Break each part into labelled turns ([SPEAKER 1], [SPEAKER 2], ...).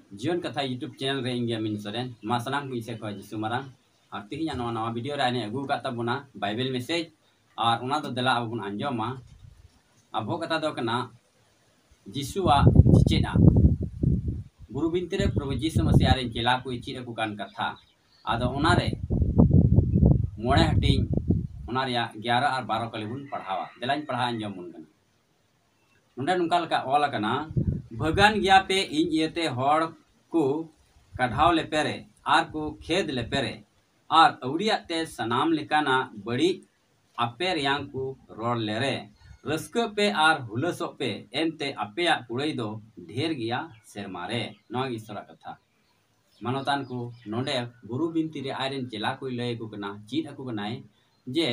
[SPEAKER 1] जीवन कथा YouTube channel रे इंगे मिन सोरेन मा सनाम को इसे को जिसु मारांग और तिहिया नवा वीडियो रे आने अगु का तबुना बाइबल मैसेज और उना तो दला अबुन अंजोमा अबो कथा दो कना जिसुआ चिचेना गुरु बिनते रे प्रभु जिसु मसीह आरे चेला को इचिरे को कान कथा आदो उना रे मोड़े हटिंग उना रे 11 और 12 कलिबुन पढ़ावा दलाइन पढ़ा अंजोम मुन कना नोंडे नुंका लका ऑल कना भगन गया पे इन येते हड़ को कढ़ाव ले पेरे आर को खेद ले पेरे और अवड़ियाते सनाम लिकाना बड़ी अपे रियांग को रोड ले रे रस्क पे आर हुलसो पे एनते अपेया कुड़ई दो ढेर गया सेरमारे नॉग इसरा कथा मानोतान को नोंडे गुरु बिनती रे आयरन चेला को लय को कना चीट को कनाय जे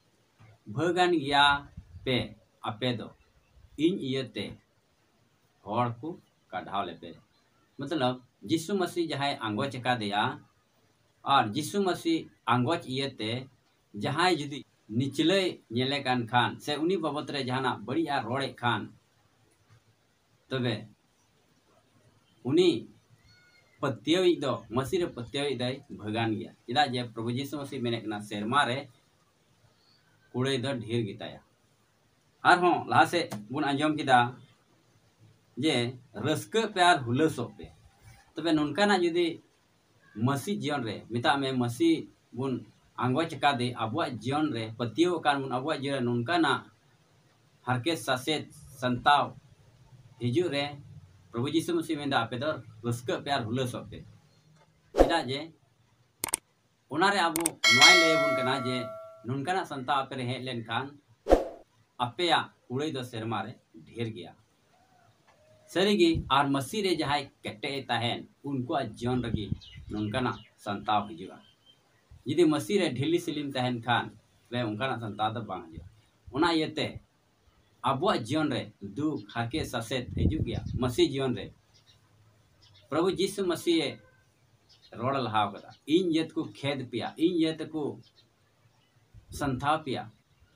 [SPEAKER 1] भगन गया पे अपे दो इन येते हड़ को कढ़ाव ले पे मतलब जिसु मसीह जहां आंगोच का दिया और जिसु मसीह आंगोच इयते जहां जुदी निचले नेले कान खान से उनी बाबत रे जहाना बढ़िया रोड़े खान तबे उनी पत्तियोई दो मसीह रे पत्तियोई दई भगवान गया इदा जे प्रभु जिसु मसीह मेने कना शर्मा रे कुड़े दो ढेर गिताया और हों लहा से बुन अंजम किदा जे रस्क पे आर हुलसो पे तबे नुनका ना जुदी मसीह जीवन रे मिता में मसीह बुन आंगोच का दे अबुआ जीवन रे पतियो कान बुन अबुआ जीवन नुनका ना हरके ससेत संताव हिजु रे प्रभु यीशु मसीह में दा पे दो रस्क पे आर हुलसो पे इदा जे उना रे अबु नोय ले बुन कना जे नुनका ना संताव पे हे लेन खान अपेया कुड़ई दो शर्मा रे ढेर गया सरीगी और मसीह रे जहां केटे तहन उनको जीवन रगी उनका संताव हिजुआ यदि मसीह रे ढिली सिलिम तहन खान वे उनका संताव तो बांग हिजुआ उना येते अबुआ जीवन रे दुख हरके ससेत हिजु गया मसीह जीवन रे प्रभु यीशु मसीह रोड लहाव कदा इन येत को खेद पिया इन येत को संताव पिया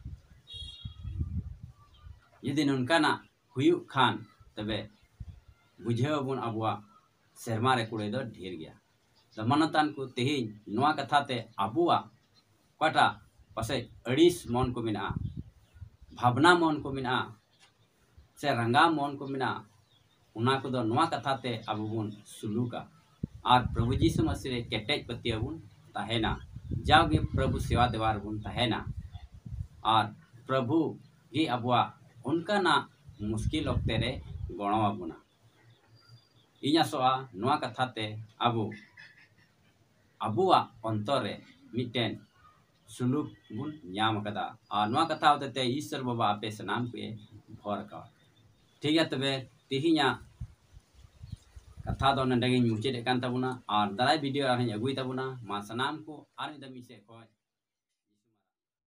[SPEAKER 1] यदि उनका हुयु खान तबे बुझे बुन अबुआ शर्मा रे कुड़े दो ढेर गया तो मनतान को तेहिन नवा कथा ते अबुआ कटा पसे अड़ीस मन को मिना भावना मन को मिना से रंगा मन को मिना उना को दो नवा कथा ते अबु बुन सुलूका और प्रभु यीशु मसीह रे केटेज पतिया बुन तहेना जाओगे प्रभु सेवा देवार बुन तहेना और प्रभु ही अबुआ उनका ना मुश्किल वक्ते रे गणवा बुना इना सोआ नवा कथा ते अबु अबुआ अंतर रे मिटेन सुलूक बुन न्याम कदा और नवा कथा होते ते ईश्वर बाबा आपे सनाम को भर का ठीक है तबे तिहिया कथा दो नंदगिन मुचेद कान तबुना और दाराय वीडियो आरहिन अगुई तबुना मा सनाम को आर दमी से को